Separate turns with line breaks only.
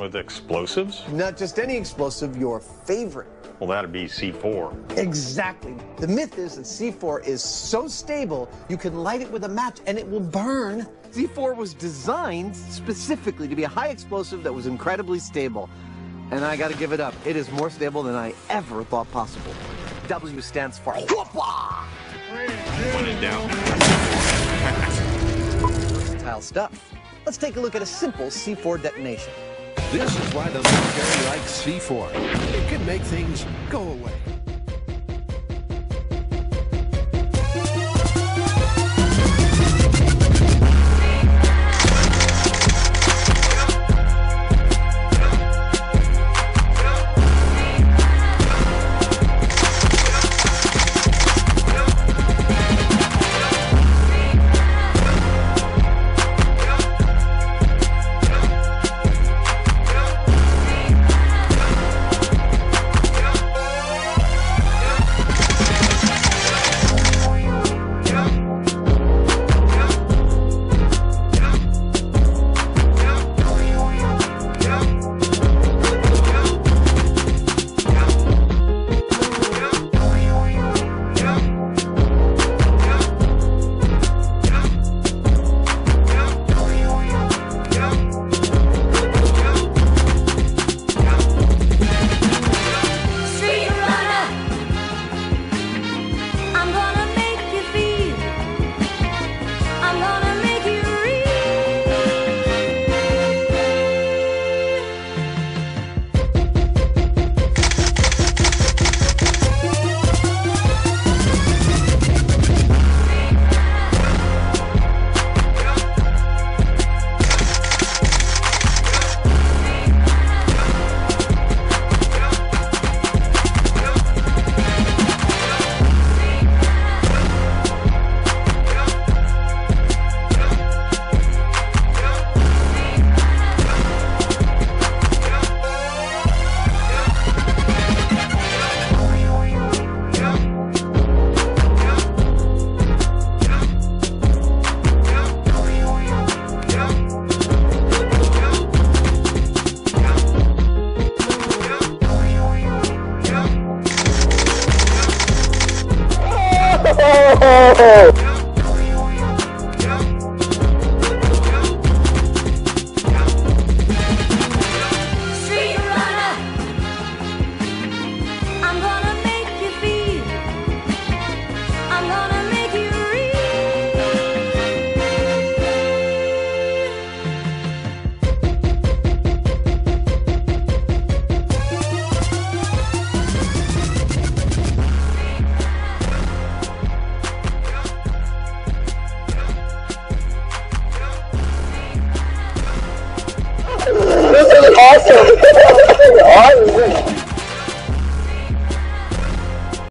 With explosives?
Not just any explosive, your favorite.
Well, that'd be C4.
Exactly. The myth is that C4 is so stable, you can light it with a match and it will burn. C4 was designed specifically to be a high explosive that was incredibly stable. And I gotta give it up. It is more stable than I ever thought possible. W stands for whoopah!
When in doubt.
Versatile stuff. Let's take a look at a simple C4 detonation.
This is why the military likes C4. It can make things go away.
This is awesome.